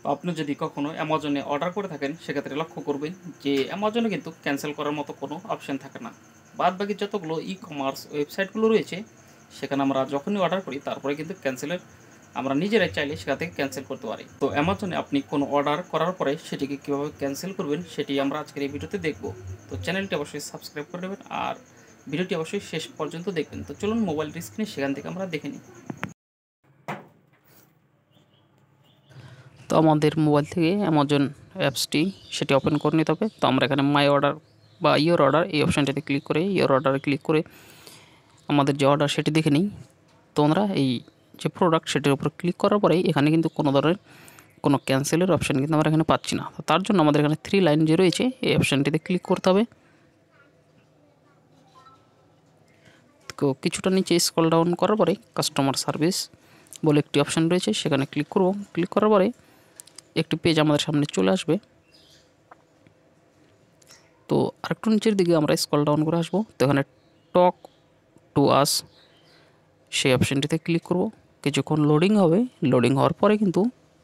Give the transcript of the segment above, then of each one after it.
আপনি যদি কখনো অ্যামাজনে অর্ডার করে থাকেন সেক্ষেত্রে লক্ষ্য করবেন যে অ্যামাজনে কিন্তু ক্যান্সেল করার মতো কোনো অপশন থাকে না। বাদবাকি যতগুলো ই কমার্স ওয়েবসাইটগুলো রয়েছে সেখানে আমরা যখনই অর্ডার করি তারপরে কিন্তু ক্যান্সেলের আমরা নিজেরাই চাইলে সেখান থেকে ক্যান্সেল করতে পারি। তো অ্যামাজনে আপনি কোনো অর্ডার করার পরে সেটিকে কীভাবে ক্যান্সেল করবেন সেটি আমরা আজকের এই ভিডিওতে দেখব। তো চ্যানেলটি অবশ্যই সাবস্ক্রাইব করে নেবেন আর ভিডিওটি অবশ্যই শেষ পর্যন্ত দেখবেন। তো চলুন মোবাইল স্ক্রিনে সেখান থেকে আমরা দেখে নিই। তো আমাদের মোবাইল থেকে অ্যামাজন অ্যাপসটি সেটি ওপেন করে নিতে হবে। তো আমরা এখানে মাই অর্ডার বা ইয়োর অর্ডার এই অপশানটিতে ক্লিক করে ইয়োর অর্ডারে ক্লিক করে আমাদের যে অর্ডার সেটি দেখে নিই। তো আমরা এই যে প্রোডাক্ট সেটির উপর ক্লিক করার পরেই এখানে কিন্তু কোনো ধরনের কোনো ক্যান্সেলের অপশান কিন্তু আমরা এখানে পাচ্ছি না। তো তার জন্য আমাদের এখানে 3 লাইন যে রয়েছে এই অপশানটিতে ক্লিক করতে হবে। তো কিছুটা নিচে স্ক্রল ডাউন করার পরে কাস্টমার সার্ভিস বলে একটি অপশান রয়েছে, সেখানে ক্লিক করব। ক্লিক করার পরে একটি পেজ আমাদের সামনে চলে আসবে। তো আরেকটু নিচের দিকে আমরা স্ক্রল ডাউন করে আসবো। তো এখানে টক টু আস সেই অপশানটিতে ক্লিক করব। কিছুক্ষণ লোডিং হবে, লোডিং হওয়ার পরে কিন্তু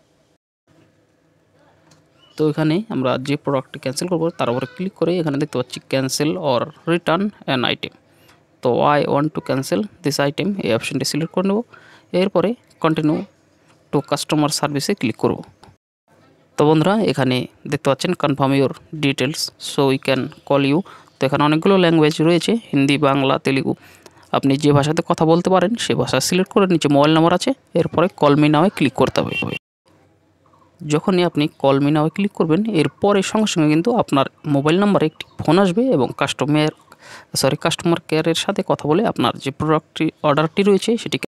তো এখানে আমরা যে প্রোডাক্টটি ক্যান্সেল করব তার উপরে ক্লিক করে এখানে দেখতে পাচ্ছি cancel or return an item. তো I want to cancel this item এই অপশানটি সিলেক্ট করে নেব। এরপরে কন্টিনিউ টু কাস্টমার সার্ভিসে ক্লিক করব। তো বন্ধুরা এখানে দেখতে পাচ্ছেন confirm your details so we can call you. তো এখানে অনেকগুলো ল্যাঙ্গুয়েজ রয়েছে, হিন্দি, বাংলা, তেলেগু। আপনি যে ভাষাতে কথা বলতে পারেন সে ভাষা সিলেক্ট করে নিচে মোবাইল নাম্বার আছে, এরপরে কল মি নাওয়ে ক্লিক করতে হবে। যখনই আপনি কল মি নাওয়ে ক্লিক করবেন এরপরে সঙ্গে সঙ্গে কিন্তু আপনার মোবাইল নাম্বারে একটি ফোন আসবে এবং কাস্টমার কেয়ারের সাথে কথা বলে আপনার যে প্রোডাক্টটি অর্ডারটি রয়েছে সেটি